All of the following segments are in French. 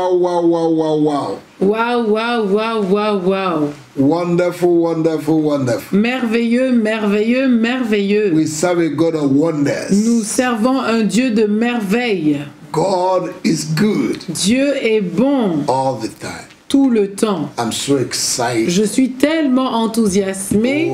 wow. Waouh, waouh, waouh, waouh, waouh. Wonderful, wonderful, wonderful. Merveilleux, merveilleux, merveilleux. We serve a God of wonders. Nous servons un Dieu de merveille. God is good Dieu est bon all the time. tout le temps. I'm so excited. Je suis tellement enthousiasmée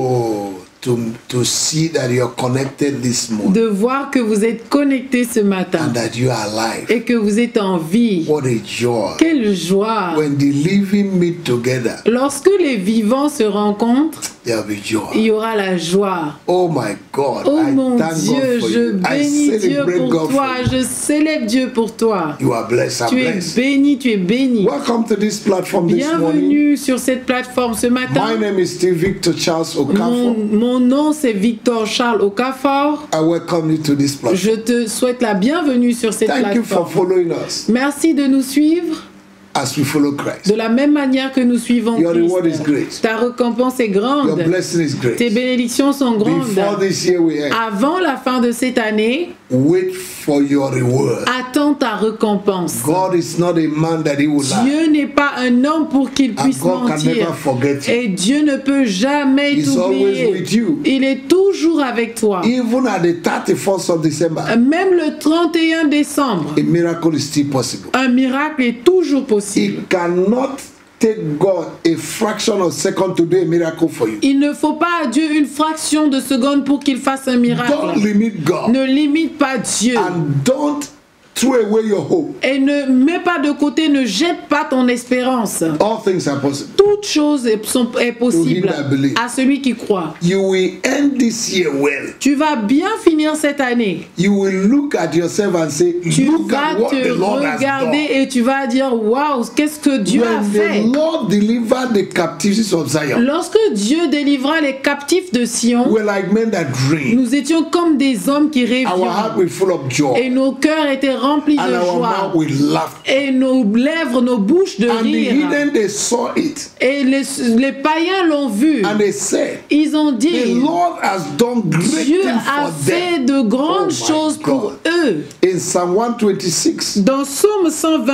To see that you're connected this morning de voir que vous êtes connectés ce matin and that you are alive. et que vous êtes en vie. What a joy. Quelle joie! When the living meet together, Lorsque les vivants se rencontrent, there'll be joy. il y aura la joie. Oh my God. Oh I mon thank Dieu, God for je you. I bénis Dieu celebrate pour God toi, for you. je célèbre Dieu pour toi. You are blessed. I'm Tu es blessed. béni, tu es béni. Welcome to this platform this morning. Bienvenue sur cette plateforme ce matin. My name is Steve Victor Charles Okafor. Mon nom c'est Victor Charles Okafor. I welcome you to this platform. Je te souhaite la bienvenue sur cette Thank you for plateforme. following us Merci de nous suivre as we follow Christ. de la même manière que nous suivons Your reward is Christ. great. Ta récompense est Your grande. blessing is great. Tes bénédictions sont grandes. Before this year we end, Avant la fin de cette année, wait for your reward. attends ta récompense. God is not a man that he will lie. Dieu n'est pas un homme pour qu'il And puisse God can never mentir. forget you. Et Dieu ne peut jamais He's always t'oublier. with you. Il est toujours avec toi. Even at the 31st of December, Même le 31 décembre, a miracle is still possible. un miracle est toujours possible. It cannot take God a fraction of a second to do a miracle for you. Il ne faut pas à Dieu une fraction de seconde pour qu'il fasse un miracle. Don't limit God. Ne limite pas Dieu. And don't throw away your hope. Et ne mets pas de côté, ne jette pas ton espérance. All things are possible. Toute chose est possible To him that believe. à celui qui croit. You will end this year well. Tu vas bien finir cette année. You will look at yourself and say, Tu look vas at what te the Lord has regarder done. et tu vas dire waouh, qu'est-ce que Dieu a When fait. the Lord delivered the captives of Zion, Lorsque Dieu délivra les captifs de Sion, we're like men that dream. nous étions comme des hommes qui Our heart rêvions will full of joy. et nos cœurs étaient remplis And de our joie mouth will laugh. et nos lèvres, nos bouches de And the rire. heathen, they saw it. Et les païens l'ont vu. And they said, Ils ont the dit Lord has done great Dieu things a for fait them. de Oh grandes my choses pour God. eux. In Psalm 126, Dans Psaume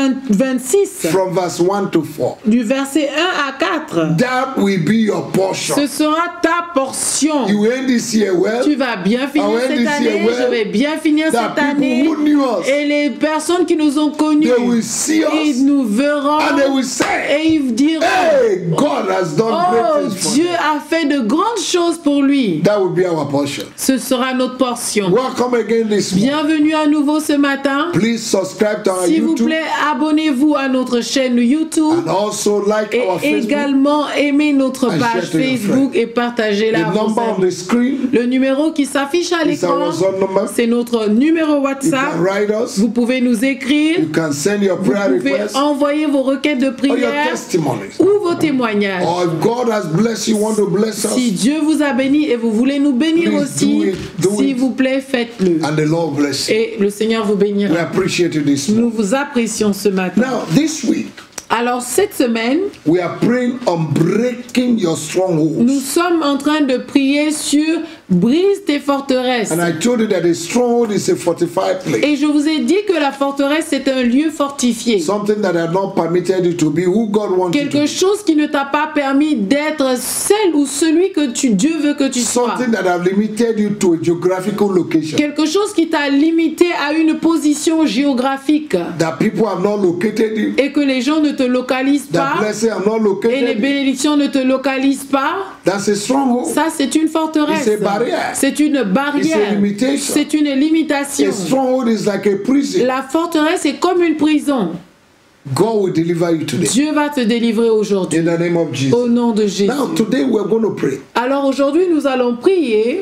126, from verse 1 to 4, du verset 1 à 4, that will be your portion. ce sera ta portion. You end this year well. Tu vas bien finir I will cette end this year année, well. je vais bien finir That cette année. people who knew us, Et les personnes qui nous ont connus, they will see ils us nous verront and they will say, et ils diront hey, God has done oh, great things for Dieu them. a fait de grandes choses pour lui. That will be our portion. Ce sera notre portion. Welcome again this morning. Bienvenue à nouveau ce matin. Please subscribe to our S'il vous YouTube plaît, abonnez-vous à notre chaîne YouTube and also like et our Facebook. également aimez notre And page share to your Facebook et partagez-la The à vos number on amis. the screen Le numéro qui s'affiche à is our l'écran, WhatsApp number. c'est notre numéro You WhatsApp. can write us. Vous pouvez nous écrire, You can send your vous prayer pouvez requests envoyer vos requêtes de or your prière testimonies. ou vos témoignages. Or if God has blessed you, want to bless us, Si Dieu vous a béni et vous voulez nous bénir Please aussi, do it. s'il vous plaît, faites-le. and the Lord bless you. Et le Seigneur vous We bénira. appreciate you this morning. Nous vous apprécions ce matin. Now, this week, Alors cette semaine, we are praying on breaking your strongholds. nous sommes en train de prier sur brise tes forteresses. And I told you that a stronghold is a fortified place. Et je vous ai dit que la forteresse c'est un lieu fortifié. Something that had not permitted you to be who God wants you to Quelque be. chose qui ne t'a pas permis d'être celle ou celui que Dieu veut que tu sois. Something that have limited you to a geographical location Quelque chose qui t'a limité à une position géographique that people have not located you, et que les gens ne te localisent that pas blessing have not et les located you. bénédictions ne te localisent pas. That's a stronghold. Ça, c'est une forteresse. It's a barrier. C'est une It's a barrière. limitation. C'est une limitation. A stronghold is like a prison. La forteresse est comme une prison. God will deliver you today. Dieu va te délivrer aujourd'hui. In the name of Jesus. Au nom de Jésus. Now, today we're going to pray Alors aujourd'hui, nous allons prier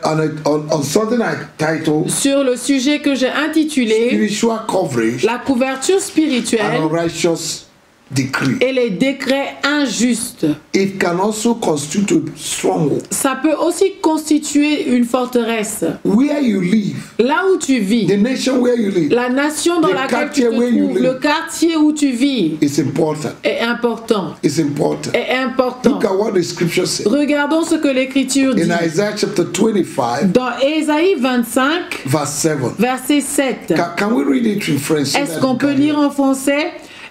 on something I titled sur le sujet que j'ai intitulé Spiritual Coverage la couverture and spirituelle Unrighteous Decree. et les décrets injustes. It can also constitute a stronghold. Ça peut aussi constituer une forteresse. Where you live, Là où tu vis, the nation where you live, la nation dans The laquelle tu te quartier where you trouves, live. le quartier où tu vis is important. est important. It's important. Est important. Look at what the scripture says. Regardons ce que l'Écriture dit. In Isaiah chapter 25, Dans Ésaïe 25, verse 7. verset 7. Can we read it in French? so Est-ce that qu'on you peut can lire hear? en français?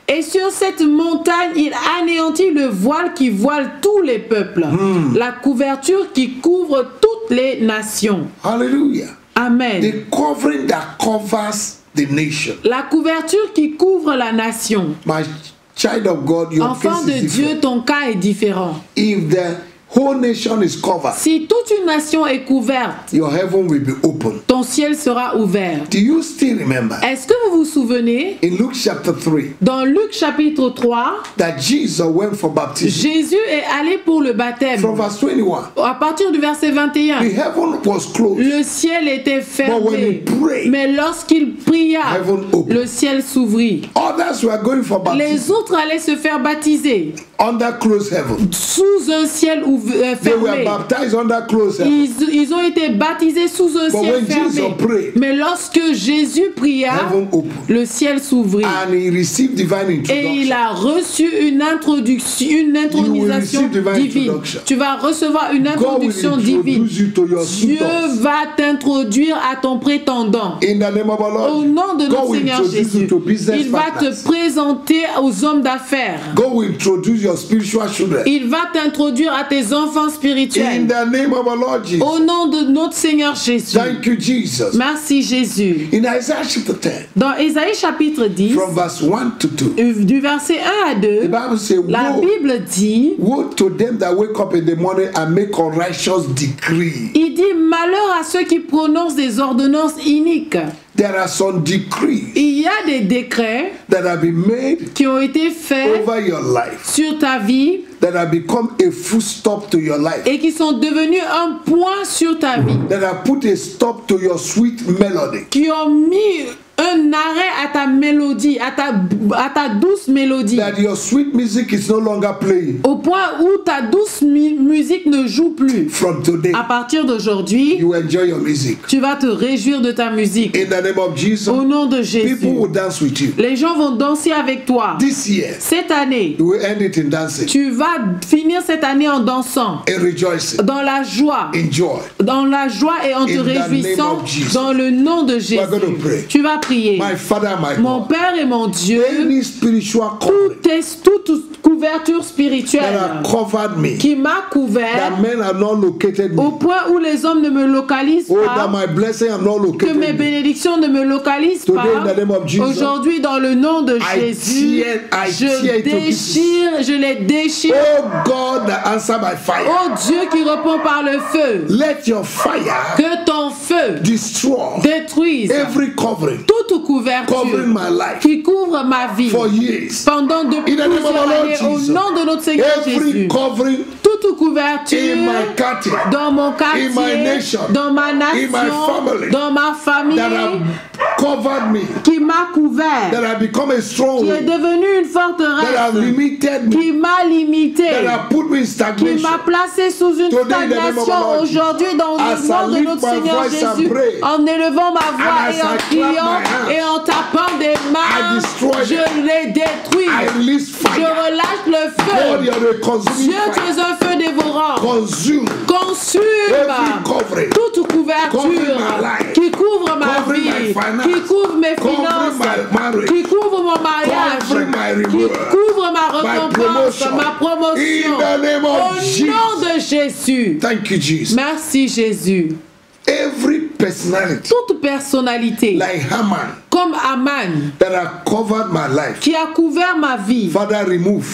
Et sur cette montagne, il anéantit le voile qui voile tous les peuples, la couverture qui couvre toutes les nations. Hallelujah. Amen. The covering that covers the nation. La couverture qui couvre la nation. My child of God, your Enfant case de is Dieu, different. ton cas est différent. If the whole nation is covered, Si toute une nation est couverte, your heaven will be open. ton ciel sera ouvert. Do you still remember Est-ce que vous vous souvenez, in Luke chapter 3 dans Luc chapitre 3, that Jesus went for baptism? Jésus est allé pour le baptême. From verse 21, À partir du verset 21, the heaven was closed. le ciel était But when he fermé. prayed, Mais lorsqu'il pria, heaven opened. le ciel s'ouvrit. Others were going for baptism Les autres allaient se faire baptiser under closed heaven. sous un ciel They were fermé. baptized under closed heaven. Ils ont été baptisés sous un But ciel when Jesus fermé. prayed, Mais lorsque Jésus pria, heaven opened. le ciel s'ouvrit. And he received divine Et il introduction. a reçu une introduction, une intronisation receive divine divine. introduction. Tu vas recevoir une God will introduction divine. introduce you to your Dieu suitors. va t'introduire à ton prétendant. In the name of our Lord, Au nom de God notre will Seigneur introduce Jésus, you to business il va te partners. présenter aux hommes d'affaires. God will introduce your spiritual children. Il va t'introduire à tes enfants In spirituels. the name of our Lord Jesus. Au nom de notre Seigneur Jésus. Thank you, Jesus. Merci Jésus. In Isaiah chapter 10, Dans Ésaïe chapitre 10, from verse 1 to 2, du verset 1 à the 2, Bible says, la woe, Bible dit, woe to them that wake up in the morning and make unrighteous decree. il dit malheur à ceux qui prononcent des ordonnances iniques. There are some decrees Il y a des décrets that have been made qui ont été faits over your life sur ta vie that have become a full stop to your life, et qui sont devenus un point sur ta vie, that have put a stop to your sweet melody. qui ont mis un arrêt à ta mélodie, à ta douce mélodie, That your sweet music is no longer playing. au point où ta douce musique ne joue plus. From today, À partir d'aujourd'hui, you enjoy your music. tu vas te réjouir de ta musique. In the name of Jesus, Au nom de Jésus, people will dance with you. les gens vont danser avec toi. This year, Cette année, you will end it in dancing, tu vas finir cette année en dansant, in rejoicing, dans la joie, in joy. dans la joie et en te In the réjouissant, name of Jesus. dans le nom de Jésus. We're going to pray. Tu vas prier. My Father, my Mon God, Père et mon Dieu, any spiritual covering toute couverture that spirituelle have covered me, qui m'a couvert that men have not located au me, point où les hommes ne me localisent oh, that pas, my blessing have not que mes located me. bénédictions ne me localisent Today, in the pas. name of Jesus, Aujourd'hui, dans le nom de Jésus, I tear je it to pieces. déchire, je les déchire. Oh God, that answer by fire. Oh Dieu qui répond par le feu, Let your fire que ton feu destroy détruise every covering toute couverture covering my life qui couvre ma vie for years. pendant de In the name of plusieurs our Lord années au Jesus, nom de notre Seigneur every Jésus. covering Toute couverture in my cattle dans mon quartier, in my nation, dans ma in my nation, family, dans ma famille, that have covered me, qui m'a couvert, that have become a qui est stronghold, devenue une that have forteresse, limited me, qui m'a limité, that have put me in qui stagnation. m'a placé sous une Today, in the name of our stagnation Lord aujourd'hui dans as le I nom de lift notre my Seigneur voice and Jésus, pray, en élevant ma voix and et as en I clap criant my hands, et en tapant des mains, destroy je them. les détruis. I release Je fire. relâche le God, feu. you're a consuming Dieu, tu fire. es un feu dévorant. Consume Consume every covering toute couverture covering my life, qui couvre ma covering my vie, finance, qui couvre mes covering finances, my marriage, qui couvre mon mariage, covering my qui reward, couvre ma my récompense, promotion. ma promotion. In the name Au of Jesus. nom de Jésus. Thank you, Jesus. Merci Jésus. Every personality Toute personnalité, like Haman comme Aman, that have covered my life, qui a couvert ma vie, Father, remove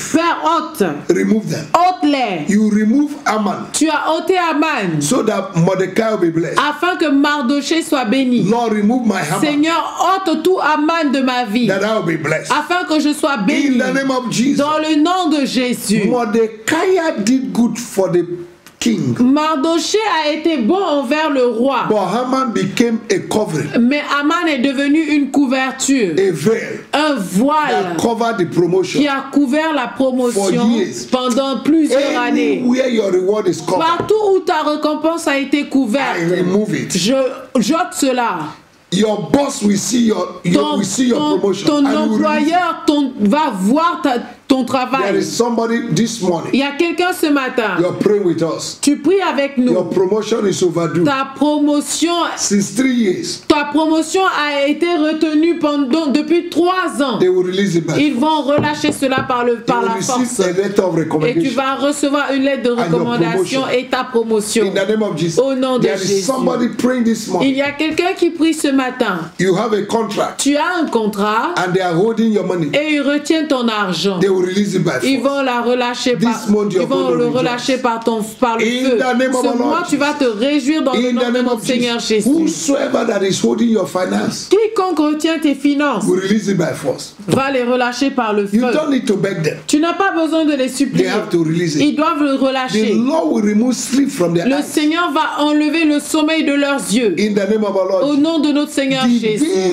Père, them. ôte-les. You remove Haman Tu as ôté Aman so that Mordecai will be blessed. afin que Mardoché soit béni. Lord, remove my Haman Seigneur, ôte tout Aman de ma vie that I will be blessed. afin que je sois In béni. the name of Jesus. Dans le nom de Jésus. Mordecai did good for the king, Mardoché a été bon envers le roi. but Haman became a covering, Mais Aman est devenu une couverture, a veil un voile that covered the promotion. qui a couvert la promotion For years. pendant plusieurs années. Anywhere your reward is covered, Partout où ta récompense a été I couverte, remove it. je jette cela. Your boss will see your Ton promotion. ton and you will release it. employeur va voir ton There travail. is somebody this morning. Il y a quelqu'un ce matin. You're praying with us. Tu pries avec Your nous. promotion is overdue. Ta promotion Since 3 years, a été retenue depuis 3 ans. they will release it back. Ils vont relâcher cela par You la will receive force. a letter of Et tu recommendation. vas recevoir une lettre de recommandation promotion. et ta promotion. In the name of Jesus. Au nom de There is Jésus. somebody praying this Il morning. y a quelqu'un qui prie ce matin. You have a contract Tu as un contrat and they are holding your money. et ils retiennent ton argent. They will release it by Ils force. vont la relâcher par, This month you ils are vont going to le rejoice. relâcher par le In feu. the name of Ce our mois, Lord tu vas te réjouir dans le In nom the de name notre of Seigneur Jesus. Jésus. Whosoever that is holding your finance Quiconque retient tes finances will release it by force. va les relâcher par le You feu. don't need to beg them. Tu n'as pas besoin de les They supplier. have to release it. Ils doivent le The relâcher. Lord will remove sleep from their Le eyes. Seigneur va enlever le sommeil de leurs yeux. In the name of our Au Lord. nom de notre Seigneur The Jésus. day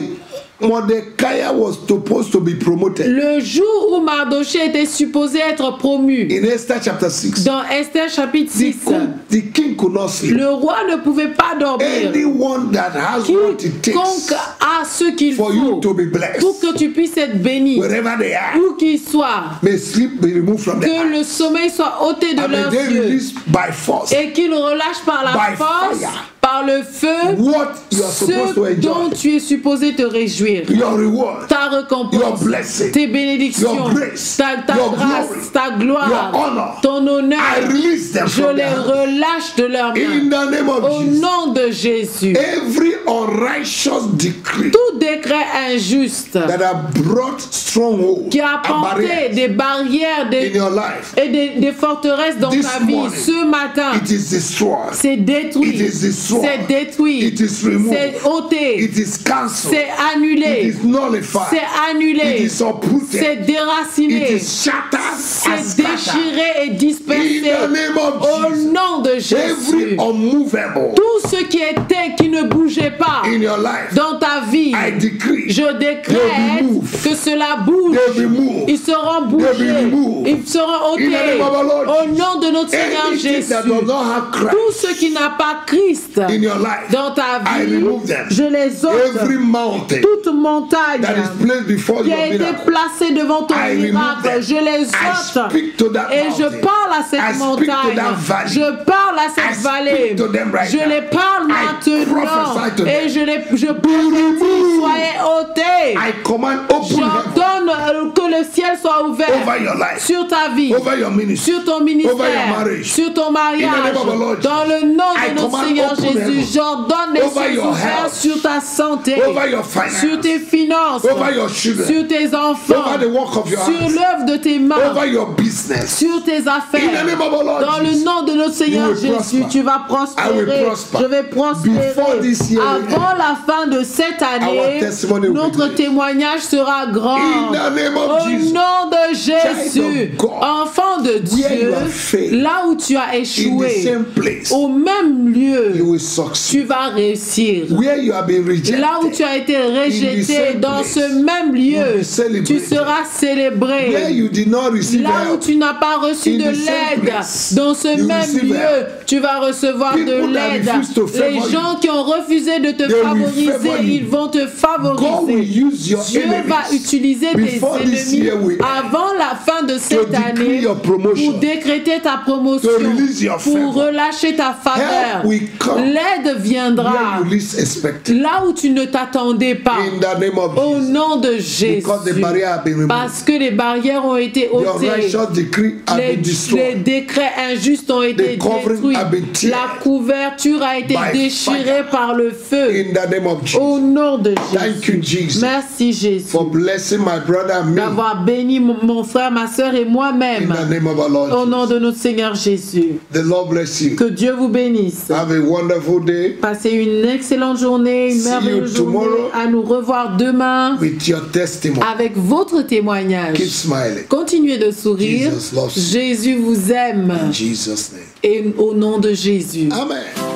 Mordecai was supposed to be promoted. Le jour où Mardoché était supposé être promu, In Esther chapter 6, dans Esther chapitre 6, the king could not sleep. le roi ne pouvait pas dormir. Anyone that has what it Quiconque takes a ce qu'il for you faut to be blessed, pour que tu puisses être béni, wherever they are, où qu'il soit, may sleep be removed from their que eyes. le sommeil soit ôté de And may leurs they yeux release by force et qu'ils relâchent par la By force, fire. par le feu, what you are supposed to ce dont enjoy. tu es supposé te réjouir. Your reward, Ta your récompense, blessing, tes bénédictions, your grace, ta your grâce, glory, ta gloire, your honor. ton honneur, I release them je from les their hands. relâche de leurs In mains. the name of Au Jesus. nom de Jésus. Every unrighteous decree Tout décret injuste that have brought stronghold qui a and apporté barriers des barrières in your life, et des forteresses dans This ta vie, morning, ce matin, it is destroyed. c'est détruit, It is destroyed. c'est détruit, It is removed. c'est ôté, It is cancelled. c'est It annulé, is nullified. c'est It annulé, is uprooted. c'est It déraciné, is shattered and c'est scattered. déchiré et In dispersé. the name of Au Jesus. nom de Every Jésus, unmovable tout ce qui était, qui ne bougeait pas in your life, dans ta vie, I decree, je They décrète be moved. que cela bouge. they be moved. Ils seront They be bougés, removed. ils seront In the ôtés name of our Lord au nom de notre Seigneur Anything Jésus. that does not have Tout Christ ce qui n'a pas Christ in your life, dans ta I vie, remove them. je les ôte. Every mountain Toute montagne that is placed before qui your a été miracle, placée devant ton I remove miracle, them. je les I ôte. speak to that Et je mountain. parle à I cette speak to montagne, that valley. je parle à I cette speak vallée, to them right je now. les parle I maintenant prophesy to et them. je prophétise, soyez ôtés. I command open heaven J'ordonne que le ciel soit ouvert over your life, sur ta vie, over your ministry. sur ton Over your ministère, marriage. sur ton In the mariage. name of our Lord Dans le nom I de notre command Seigneur open Jésus, heaven. j'ordonne les Over cieux your ouverts health. sur ta santé, Over your finance. sur tes finances, Over your children. sur tes enfants, Over the work of your sur hands. l'œuvre de tes mains, Over your business. sur tes In the affaires. name of our Lord Dans le Jesus. nom de notre Seigneur You will Jésus, prosper. tu vas I will prospérer. prosper. Je vais prospérer. Before this year will Avant la fin de cette année, Our testimony will be notre great. témoignage sera grand. In the name of Au Jesus. nom de Jésus, Child of God. enfant de Where Dieu, you have failed. là où tu as In the échoué, same place, au même you lieu, will succeed. tu vas réussir. Where you have been rejected, Là où tu as été In the rejeté, same dans place, ce même you'll lieu, be celebrated. tu seras where célébré. you did not receive Là où help, tu n'as pas reçu In de the same l'aide, place, dans ce you même receive lieu, help. tu vas recevoir People de that l'aide. refuse to favor Les you, gens qui ont refusé de te they will favoriser, favor you. ils vont te God will favoriser. use your Dieu enemies va utiliser tes before this ennemis year will end avant la fin de cette decree année your promotion, pour décréter ta promotion, to release your pour favor. relâcher ta faveur. Help will come L'aide where viendra you least expected. là où tu ne t'attendais pas. In the name of Au Jesus. nom de Jésus. Because the barrier have been removed. Parce que les barrières ont été Your ôtées. righteous decree have Les been destroyed. décrets injustes ont été The covering détruits. have been teared La couverture a été by déchirée fire. par le feu. In the name of Jesus. Au nom de Thank you, Jésus. Jesus, Merci Jésus for blessing my brother and me. d'avoir béni mon frère, ma soeur et In moi-même. the name of our Lord Au nom Jesus. de notre Seigneur Jésus. The Lord bless you. Que Dieu vous bénisse. Have a wonderful day Passez une excellente journée, une See merveilleuse you journée. tomorrow. À nous revoir demain with your testimony. avec votre témoignage. Keep smiling. Continuez de sourire. Jesus loves you. Jésus vous aime. In Jesus' name. Et au nom de Jésus. Amen.